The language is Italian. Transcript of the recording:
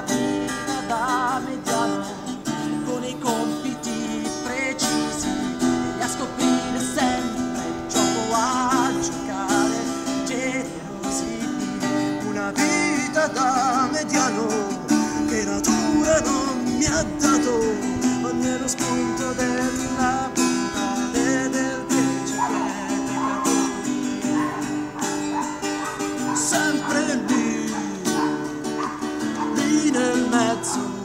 una vita da mediano, con i compiti precisi e a scoprire sempre il gioco a giocare generosi. Una vita da mediano che natura non mi ha dato, ma nello spunto della bontà e del piacere peccatori. Sempre lì nel mezzo